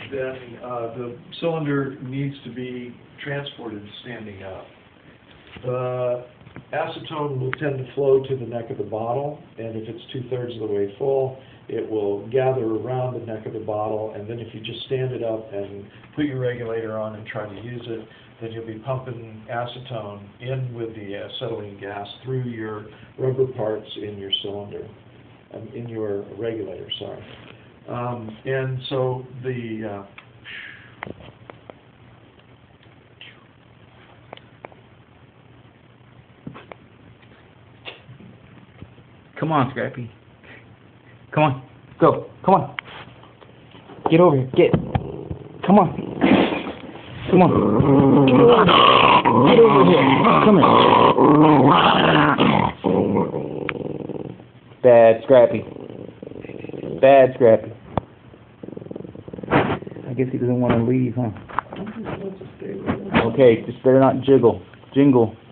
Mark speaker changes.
Speaker 1: then the cylinder needs to be transported standing up. The acetone will tend to flow to the neck of the bottle, and if it's 2/3 of the way full, it will gather around the neck of the bottle, and then if you just stand it up and put your regulator on and try to use it, then you'll be pumping acetone in with the acetylene gas through your rubber parts in your cylinder, in your regulator, sorry. And so the
Speaker 2: Come on, Scrappy. Come on. Go. Come on. Get over here. Get. Come on. Come on. Get over here. Come here. Bad Scrappy. Bad Scrappy. I guess he doesn't want to leave, huh? Okay, just better not jiggle. Jingle.